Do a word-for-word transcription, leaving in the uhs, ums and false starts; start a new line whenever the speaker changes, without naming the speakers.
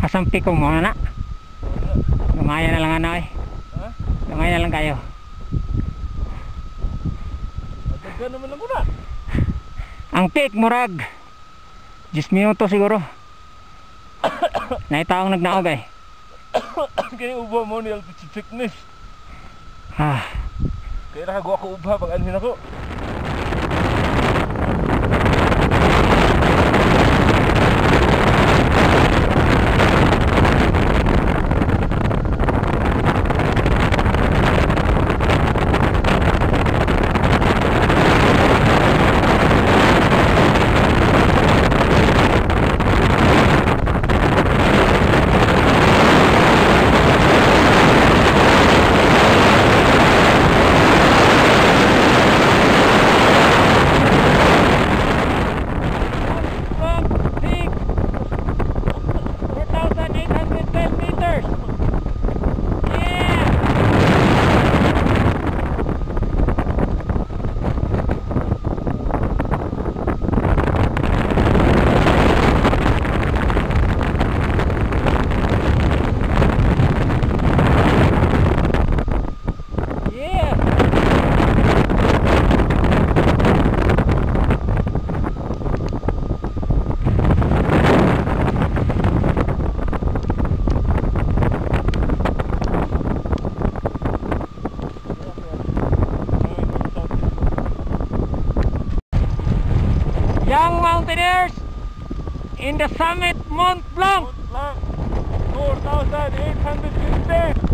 Kasampi ko muna na. Lumaya na lang ano eh.
Ha?
Lumaya na lang kayo.
Daghan naman lang ko na.
Ang peak murag ten minuto siguro. Naitaong nagnaog eh.
Kaya uba mo ni altitude sickness.
Ah,
Kaya nakagawa ko uba pag anhin ako.
Young mountaineers in the summit Mont Blanc.
Mont Blanc, four thousand eight hundred feet.